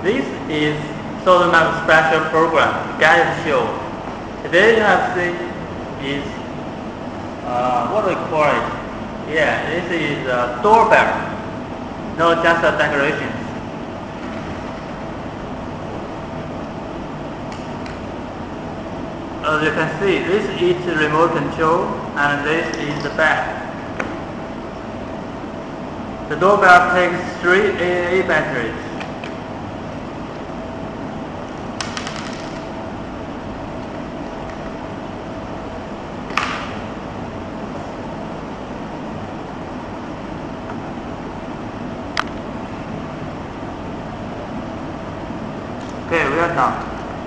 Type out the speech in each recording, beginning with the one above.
This is sort of a special program, guided show. Today you have seen is what do we call it? Yeah, this is a doorbell, not just a decoration. As you can see, this is the remote control and this is the back. The doorbell takes 3 AAA batteries. Okay, we are done.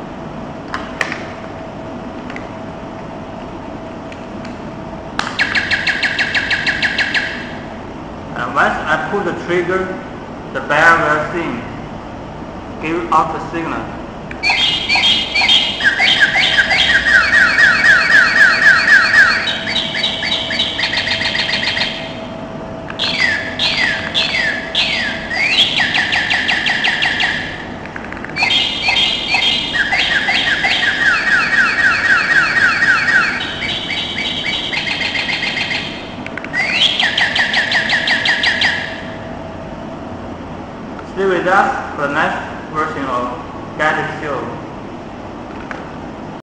And once I pull the trigger, the bell will sing, give out the signal. Stay with us for the next version of Gadget Show.